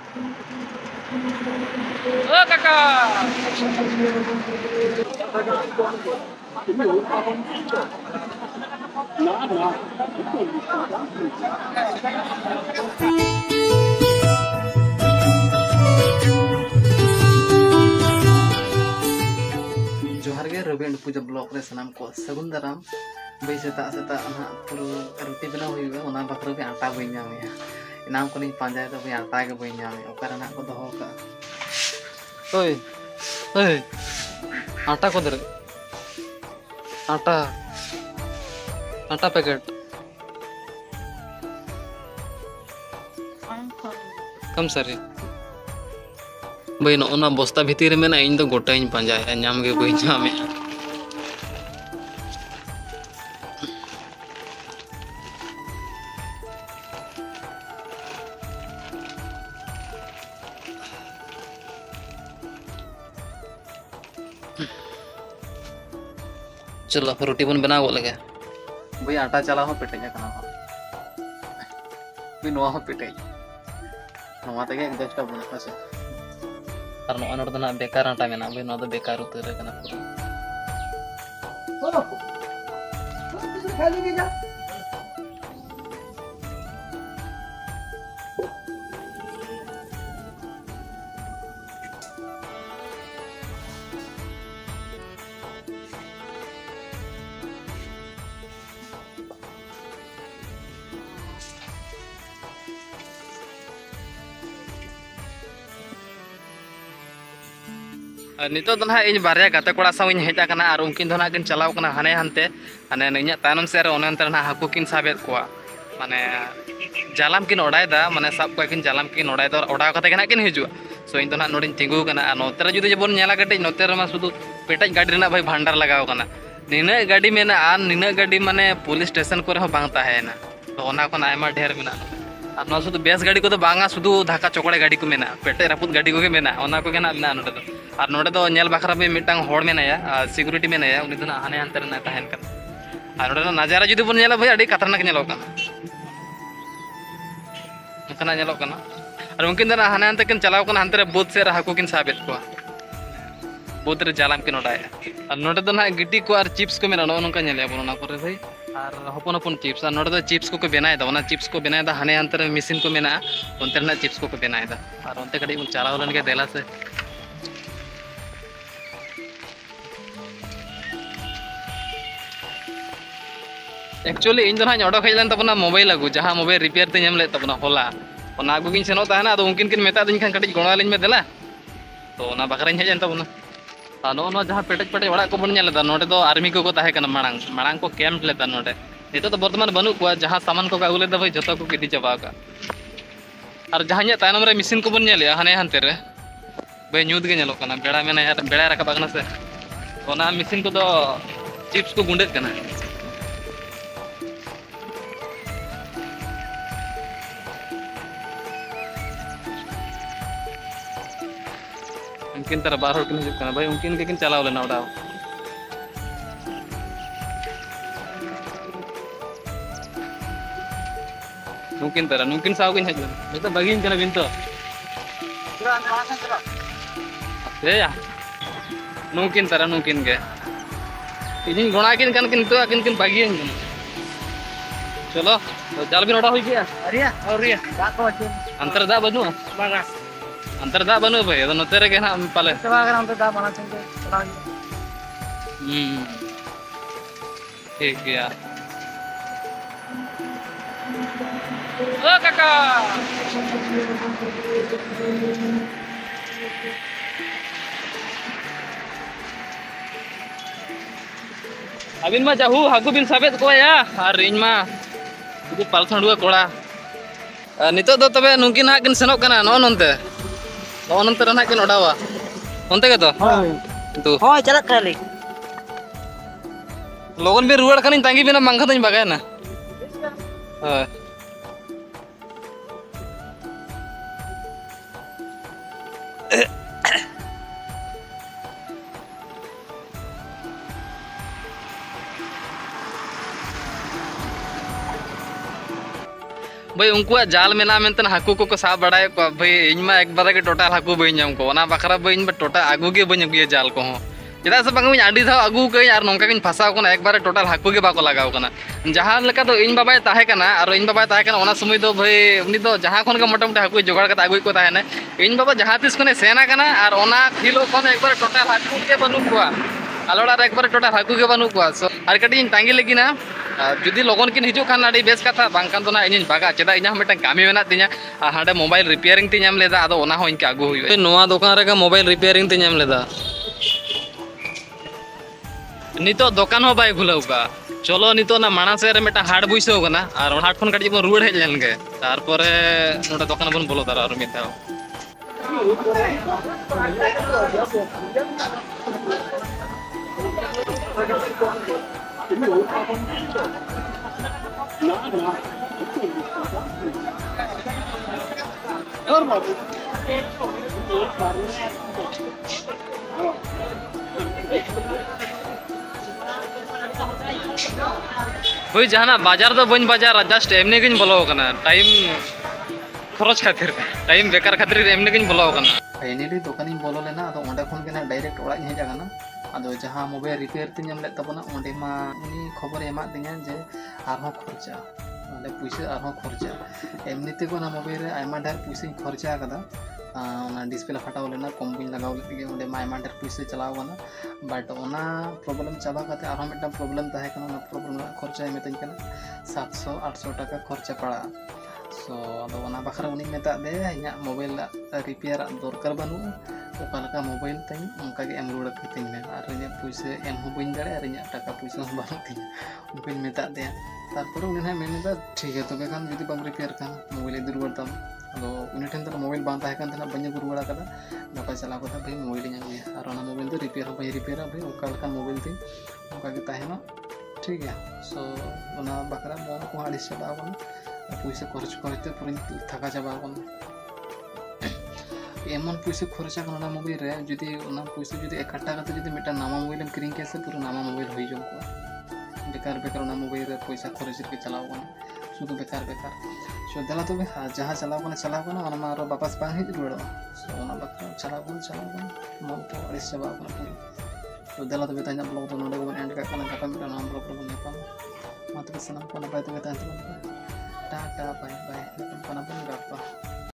Oh kakak. जोहार गे रवि पूजा block रे सनाम को सगुन दाराम बै सेता सेता ना पुरु रोटी बनाव हुई ओना बकरो के आटा बई नाम या इनाम को नहीं पांजाय तो बई आटा के बई नाम ओकर ना को दोहो का ओए ओए आटा को दर आटा आटा पैकेट कम सरी भाई ना बस्ता भीतर में इन तो गोटा पाजाया नाम के बी नाम चलो रोटी बन बनाव लगे भाई आटा चला हो पेटे भाई नुआ हो पेटे नुआ तक एक दसटा बना से और नोड़ ना बेकार आटा में भाई ना बेकार उतर नितो तो ना इन बारे गाते कोड़ा साव इन हेजा और उनकिन दो ना किन चलाव कना हाने हानते हाने इᱧᱟᱹᱜ तायनम से अनंतर ना हाकु किन साबेत कोआ माने जालाम किन ओडायदा माने साब को किन जालाम किन ओडायदा ओडाव कते ना किन हिजुआ सो इन तो ना नोडिन तिंगु कना नोते रे जुदी जबन नेला कटे नोते रे मा सुदु पेटाज गाड़ी ना भाई भांडार लगाव कना निना गाड़ी मेना आर निना गाड़ी माने पुलिस स्टेशन को रे बांग ताहेना तो ओना कोन आयमा ढेर मेना और ना शुद्ध बेस गाड़ी को तो बांगा शुद्ध धाका चौकड़े गाड़ी को मेना पेटे रापुत गाड़ी को मेना ओना को गेना मेना नोडे दो और नोडे दो नेल बाखरा में मिटांग होड़ मेनाया सिक्योरिटी मेनाया उनी दो ना हाने हानते ना तहन कन और नोडे नजारा जुदी बन नेला भाई अडी खतरनाक नेलो कना कना नेलो कना और उनकिन दो ना हाने हानते किन चलाव कना हानते रे बोट से हाकु किन साबेत को बोट रे जालाम किन ओडाया और नोडे दो ना गिटी को और चिप्स को मेना नोनका नेले बन ओना करे भाई और हपन हपन चिप्स और नोडे चिप्स को बनाएदा ओना चिप्स को बनाएदा हाने अंतर मशीन को मेना उनते ना चिप्स को बनाएदा और उनते कड़ी चलाव लन के देला से एक्चुअली इन दोना ओडो खैलन तबना मोबाइल अगु जहां मोबाइल रिपेयर ते नेम ले तबना होला ओना अगु गिन सेनो ताहना तो उनकिन किन मेता दिन खान कड़ी गोणा लिन में देला तो ओना बकराइन हेजन तबना नो जहाँ पेटेज पेटेज ओड़ा को बन नेलेदा नोडे दो आर्मी को ताहे कना मांग मांग को कैम्प लेदा नोडे नितो तो बर्तमान बनू को जहाँ सामान को आगु लेदा भाई जतो को गिदी चाबा का और जहाँ तायनम रे मशीन को बन नेले हाने हानते रे भाई न्यूद गे नेलो कना बेड़ा मेना यार बेड़ा रखा कना से ओना मशीन को दो चिप्स को गुंडे कना उनकिन तरह बार किन हिजुक कना भाई उनकिन के किन चलाव लेना ओडाव नुकिन साव किन हेजन बेटा बगिन कना बिनतो ए या नुकिन के इजिन गोणा किन किन तो किन किन बगिन चलो तो जाल बिन ओडा होई गया अरे दा को अंतर दा बनु बागा अंतर दा बनु भाई तो नोते रे के ना पाले चला अगर हम तो दा बना चंगे चला ठीक है ओ काका अबिन मा जाहू हाकु बिन साबेत को या और इन मा उदु पालथंडुआ कोड़ा नितो दो तबे नुकिन हा किन सेनो कना नो ननते अनंतर ना किन ओडावा ओनते के तो होय चलत खाली लोगन भी रुवाड़ खानी तांगी बिना मांगा तई बगाय ना हां भाई उनकुआ जाल मेना मेनते हाकू को साब बड़ाए को भाई इनमा एक बार के टोटल हाकू बई नाम को ओना बखरा भाई इन टोटल आगू के बई अगुया जाल को चेदा से बांग आडी धाव आगू कई और नौका किन फसाव कना एक बार टोटल हाकू के बाको लगाव कना जहां लेका तो इन बाबाय ताहे कना और इन बाबाय ताहे कना ओना समय दो भाई उनी दो जहां खन के मोटामोटी हाकू जोगाड़ कता आगू को ताहे ने इन बाबा जहां तिस कने सेना कना और ओना किलो खन एक बार टोटल हाकू के बनु कोआ आलोड़ा रे एक बार टोटल हाकू के बनु कोआ सो और कटी तांगी लगी ना जुदी लगन किन हिजु खान आडी बेस कथा बांकान तो ना इन बागा चेदा इना मेटा कामी मेना तिना हांडे मोबाइल रिपेयरिंग ति नाम लेदा आदो ओना हो इनके आगू हुई नोआ दुकान रे मोबाइल रिपेयरिंग ति नाम लेदा नितो दुकान हो बाय खुलाव का चलो नितो ना मानसे रे मेटा हाट बुइसो कना और हाट खन काटी बन रुड़ हेज लेन गे तारपरे नोडे दुकान बन बोलो तारा और मिताव भाई जहाना बाजार तो बन बाजार जस्ट एमने गिन बोलो कना टाइम खरच खातिर टाइम बेकार खातिर एमने गिन बोलो कना फाइनली दुकान बोलो लेना अदो ओंडे खन के ना डायरेक्ट ओड़ा हेज आगना अदो जहां मोबाइल रिपेयर ति नाम ले तबना ओंडे मा उनी खबर एमा दिया जे आरो खर्चा ओंडे पैसा आरो खर्चा एमनी ते कोना मोबाइल रे आयमा ढेर पैसा खर्चा कदा ना डिस्प्ले फटाव लेना कम बिन लगाव लेते ओंडे मा आयमा ढेर पैसा चलाव कना बट ओना प्रॉब्लम चाबा काते आरो मेटा प्रॉब्लम ताहे कना ना प्रॉब्लम खर्चा एमेतन कना 700-800 टाका खर्चा पड़ा सो अदो ओना बखरा उनी मेता दे इना मोबाइल रिपेयर दरकार बानु ओकालका मोबाइल तई उनका के एम रुड़ कतिन में और इना पैसा एम हो बइन दाड़े और इना टाका पैसा हो बानु तिन उनकिन मेता दे तारपर उनी ना मेनेदा ठीक है तबे खान जदी बम रिपेयर खान मोबाइल इदि रुड़ तम अदो उनी ठेन तो मोबाइल बां ताहे कान तना बन्य रुड़ा कदा नका चला कदा भाई मोबाइल इन अगुया और ओना मोबाइल तो रिपेयर हो भाई रिपेयर भाई ओकालका मोबाइल ती उनका के ताहे ना ठीक है सो ओना बकरा मोन को आड़ी से बावन पैसा खर्च करते पूरी थका चाबा एमन पैसा खर्चा करना मोबाइल रे जुदी ओना पैसा जुदी इकट्ठा करते जुदी मेटा नामा मोबाइल हम क्रीम कैसे पूरा नामा मोबाइल होई जम को बेकार बेकार ओना मोबाइल रे पैसा खर्च के चलाव कोना शुद्ध बेकार बेकार सो दला तो जहां चलाव कोना ओना मारो वापस बांग हिज रुड़ो सो ओना बकरा चलाव कोना मन तो आड़ी से चाबा कोना पूरी सो दला तो बेता ब्लॉग तो नोडे को एंड का कना का मेटा नाम ब्लॉग रे नेपा मात्र सनम को नपाय तो बेता टाटा बाय बाय अपन अपन गप्पा